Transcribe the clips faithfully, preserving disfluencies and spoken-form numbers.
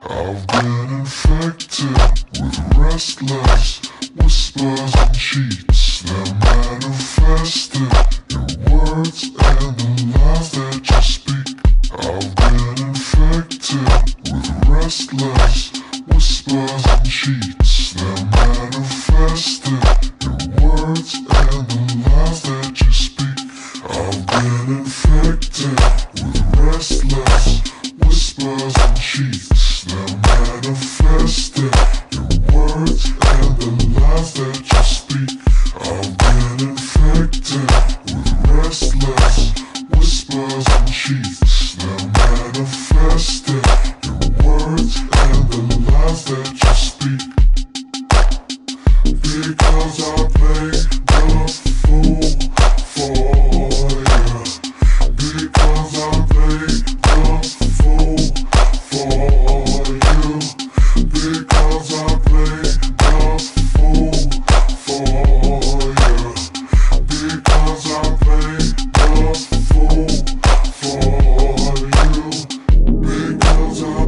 I've been infected with restless whispers and cheats that manifested in words and the lies that you speak. I've been infected with restless whispers and cheats that manifested in words and the lies that you speak. I've been infected with restless whispers and cheats that manifested in words and the lies that you speak. I've been infected with restless whispers and cheats that manifested in words and the lies that you speak. Because I play the fool for you. Because I play the fool for you. Because I play the fool for you. Because I play the fool for you. Because I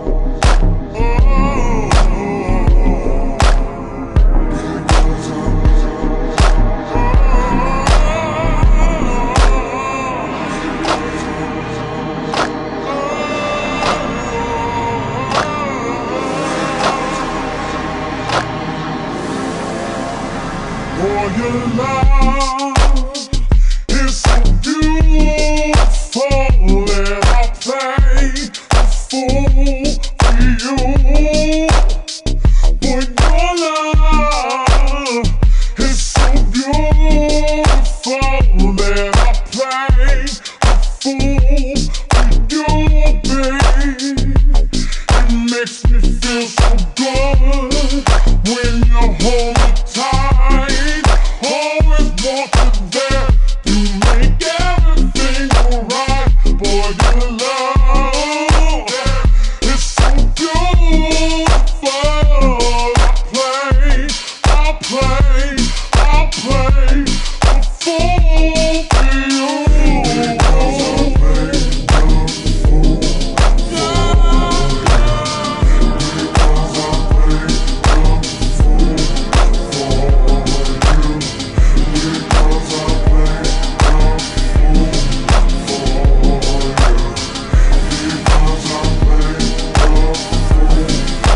for your love is so beautiful that I play a fool for you. For your love is so beautiful that I play a fool for you, babe. It makes me feel so good when you hold me tight. Always wanted that to make everything alright. Boy, your love is so beautiful. I play, I play, I play a fool for you. Because I play the fool for you. Because I play the fool for you. Because I play the fool for you. Because I play the fool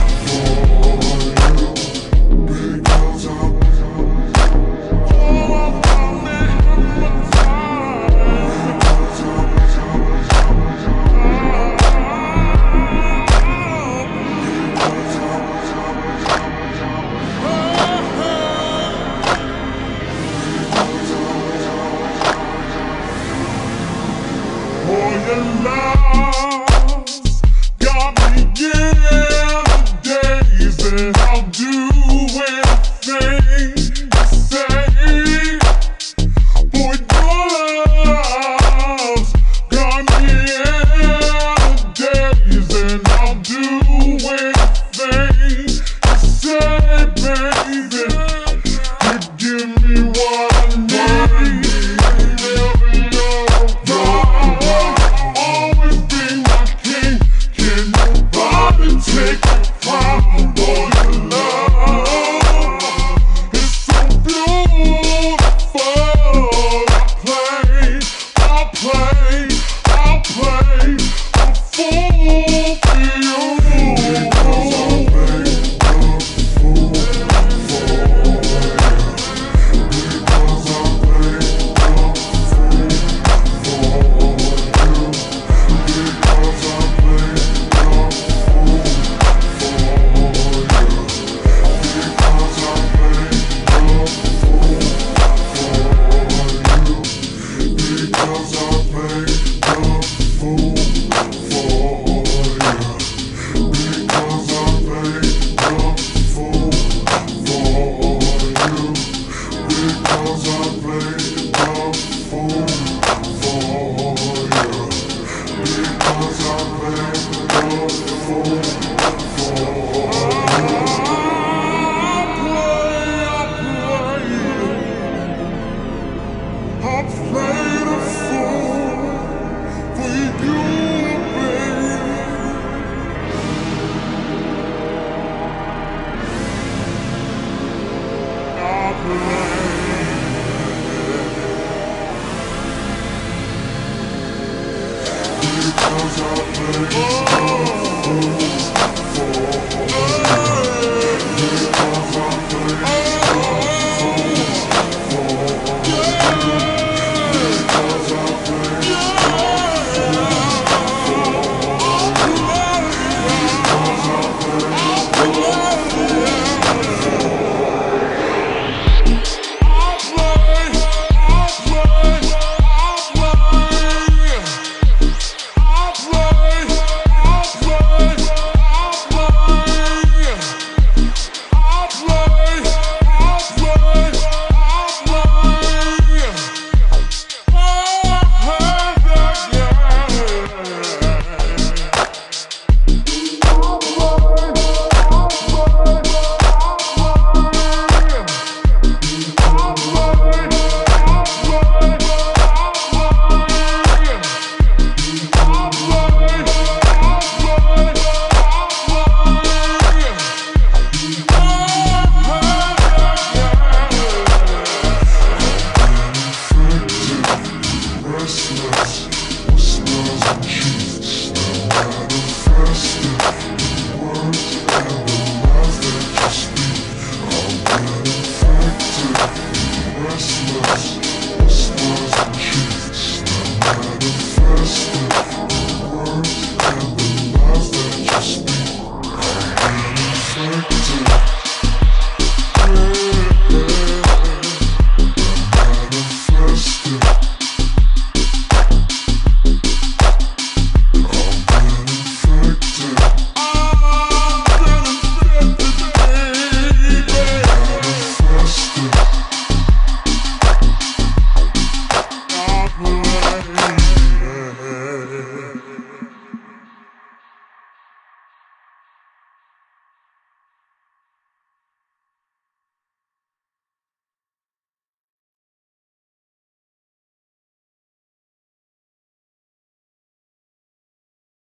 for you. Because I for your love's got me in the days that I'll do anything you say. For your love's got me in the days that I'll do anything you say, baby. You give me what I need. Whenever you're around, always be my king. Can nobody take it from? Boy, your love is so beautiful. I play, I play, I play a fool for you. Because I play the fool for you. Because I play the fool for you. Because I play the fool for you. Because I play the fool for you. Because I play Restless.